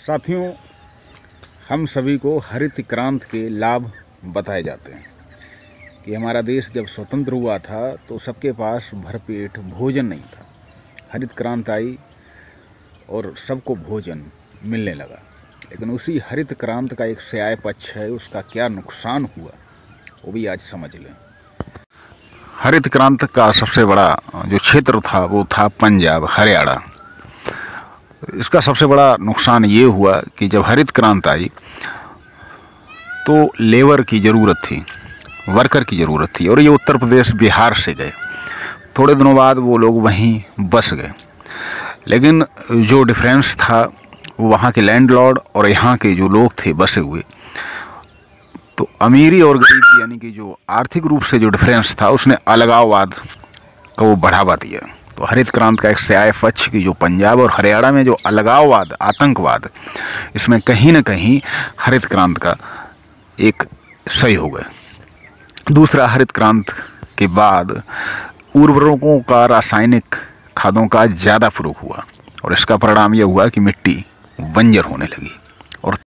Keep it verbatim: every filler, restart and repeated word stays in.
साथियों, हम सभी को हरित क्रांति के लाभ बताए जाते हैं कि हमारा देश जब स्वतंत्र हुआ था तो सबके पास भरपेट भोजन नहीं था। हरित क्रांति आई और सबको भोजन मिलने लगा। लेकिन उसी हरित क्रांति का एक स्याय पक्ष है, उसका क्या नुकसान हुआ वो भी आज समझ लें। हरित क्रांति का सबसे बड़ा जो क्षेत्र था वो था पंजाब, हरियाणा। इसका सबसे बड़ा नुकसान ये हुआ कि जब हरित क्रांति आई तो लेबर की ज़रूरत थी, वर्कर की ज़रूरत थी, और ये उत्तर प्रदेश बिहार से गए। थोड़े दिनों बाद वो लोग वहीं बस गए। लेकिन जो डिफरेंस था वो वहाँ के लैंडलॉर्ड और यहाँ के जो लोग थे बसे हुए, तो अमीरी और गरीबी यानी कि जो आर्थिक रूप से जो डिफरेंस था उसने अलगाववाद को वो बढ़ावा दिया। तो हरित क्रांति का एक स्याय पक्ष की जो पंजाब और हरियाणा में जो अलगाववाद, आतंकवाद, इसमें कहीं ना कहीं हरित क्रांति का एक सही हो गया। दूसरा, हरित क्रांति के बाद उर्वरकों का, रासायनिक खादों का ज़्यादा प्रयोग हुआ और इसका परिणाम यह हुआ कि मिट्टी बंजर होने लगी।